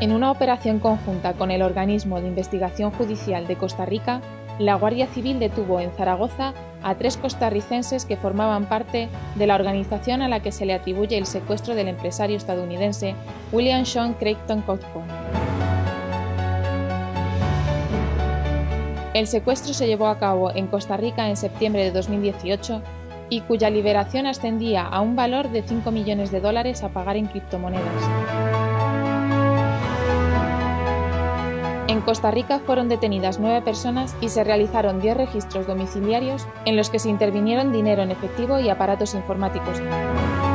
En una operación conjunta con el Organismo de Investigación Judicial de Costa Rica, la Guardia Civil detuvo en Zaragoza a 3 costarricenses que formaban parte de la organización a la que se le atribuye el secuestro del empresario estadounidense William Sean Creighton Cockburn. El secuestro se llevó a cabo en Costa Rica en septiembre de 2018 y cuya liberación ascendía a un valor de $5 millones a pagar en criptomonedas. En Costa Rica fueron detenidas 9 personas y se realizaron 10 registros domiciliarios en los que se intervinieron dinero en efectivo y aparatos informáticos.